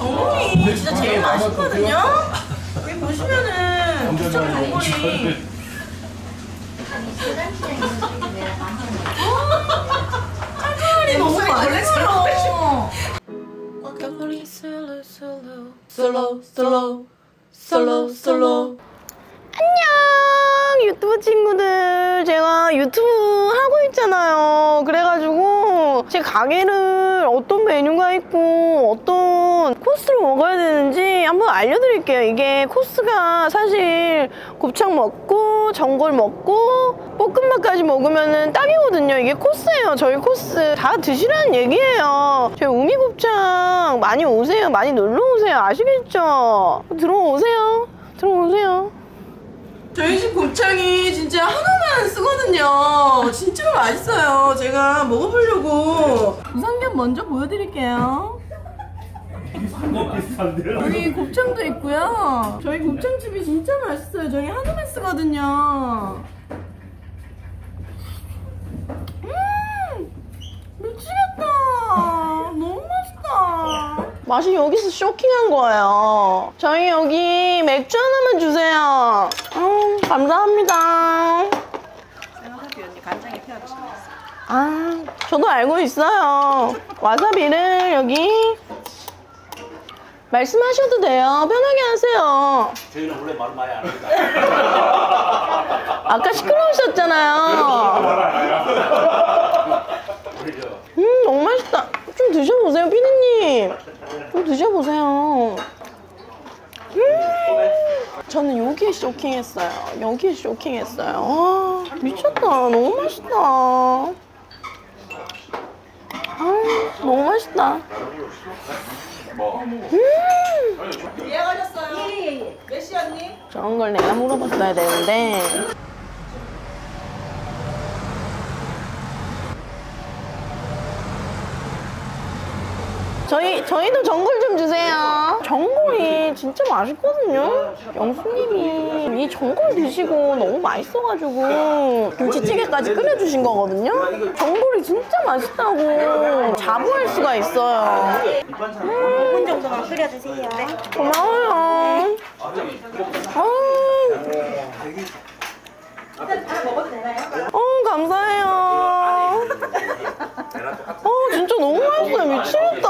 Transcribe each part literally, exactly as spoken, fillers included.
전골이 진짜 제일 맛있거든요? 여기 보시면은 부천 전골이 칼칼이 너무 맛있어요. 솔로 솔로 솔로 솔로. 안녕 유튜브 친구들, 제가 유튜브 하고 있잖아요. 그래가지고 제 가게를 어떤 메뉴가 있고 어떤 코스를 먹어야 되는지 한번 알려드릴게요. 이게 코스가 사실 곱창 먹고 전골 먹고 볶음밥까지 먹으면 딱이거든요. 이게 코스예요. 저희 코스 다 드시라는 얘기예요. 저희 우미곱창 많이 오세요. 많이 놀러오세요. 아시겠죠? 들어오세요. 들어오세요. 저희 집 곱창이 진짜 하나만 쓰거든요. 진짜 맛있어요. 제가 먹어보려고 우삼겹 먼저 보여드릴게요. 여기 곱창도 있고요. 저희 곱창집이 진짜 맛있어요. 저희 하나만 쓰거든요. 음! 미치겠다. 너무 맛있다. 맛이 여기서 쇼킹한 거예요. 저희 여기 맥주 하나만 주세요. 음, 감사합니다. 와사비 언니 간장에 태워 드시면 있어요. 아, 저도 알고 있어요. 와사비를 여기 말씀하셔도 돼요. 편하게 하세요. 저희는 원래 말 많이 안 합니다. 아까 시끄러우셨잖아요. 음, 너무 맛있다. 좀 드셔보세요, 피디님. 좀 드셔보세요. 음, 저는 여기에 쇼킹했어요. 여기에 쇼킹했어요. 아, 미쳤다. 너무 맛있다. 아, 너무 맛있다. 음! 예약하셨어요? 예예예. 몇 시 언니? 저런 걸 내가 물어봤어야 되는데. 저희, 저희도 전골 좀 주세요. 전골이 진짜 맛있거든요. 영수님이 이 전골 드시고 너무 맛있어가지고 김치찌개까지 끓여주신 거거든요. 전골이 진짜 맛있다고 자부할 수가 있어요. 오 분 정도만 끓여주세요. 고마워요. 아, 다 먹어도 되나요? 어, 감사해요. 어, 진짜 너무 맛있어요. 미치겠다.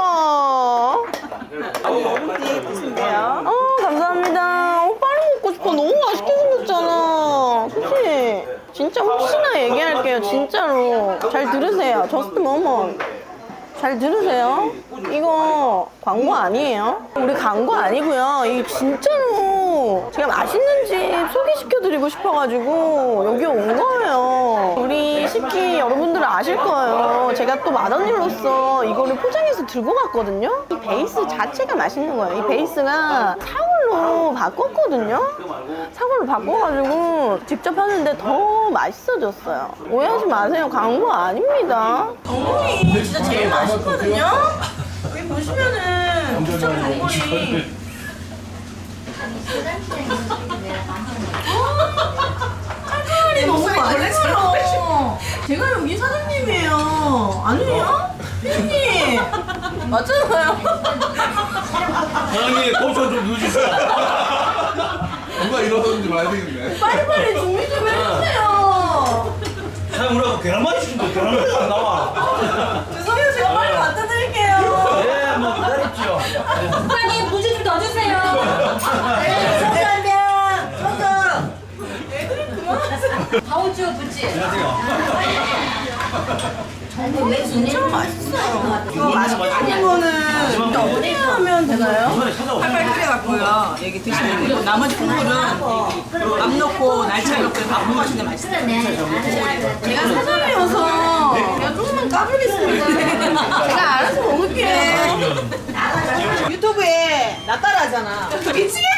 오 분 뒤에 드신대요. 어, 감사합니다. 어, 빨리 먹고 싶어. 너무 맛있게 생겼잖아. 그치? 진짜 혹시나 얘기할게요. 진짜로. 잘 들으세요. 저스트 모먼. 잘 들으세요. 이거 광고 아니에요. 우리 광고 아니고요. 이게 진짜로 제가 맛있는 집 소개시켜드리고 싶어가지고 여기 온 거예요. 우리 식기 여러분들은 아실 거예요. 제가 또 맏언니로서 이거를 포장해서 들고 갔거든요. 이 베이스 자체가 맛있는 거예요. 이 베이스가 사골로 바꿨거든요. 사골로 바꿔가지고 직접 하는데 더 맛있어졌어요. 오해하지 마세요. 광고 아닙니다. 전골이 진짜 제일 맛있거든요. 여기 보시면은 부천 전골이 칼칼이 너무 맛있어요. 제가 여기 사장님이에요. 아니에요? 피디님 맞잖아요. 사장님 곱창 좀 넣어주세요. 누가 이러던지 말야 되겠네. 빨리빨리 준비 좀 해주세요. 사장님 우리가 계란말이 시킨다. 계란말이 안 나와. 죄송해요. 제가 빨리 갖다 드릴게요. 네, 뭐 기다렸죠. 사장님 무지 좀 넣어주세요. 네, 소주한병 소주. 애들이 그만하세요. 가오주 부지. 안녕하세요. 왜 진짜 맛있어요. 이거 맛있게 생긴 거는 어떻게 하면 되나요? 팔팔 끓여갖고요. 여기 드시면 돼요. 나머지 국물은 밥 넣고 날짜 넣고 밥 먹으시면 맛있어요. 제가 사장이어서 제가 조금만 까불겠습니다. 제가 알아서 먹을게요. 유튜브에 나 따라하잖아. 미치겠다.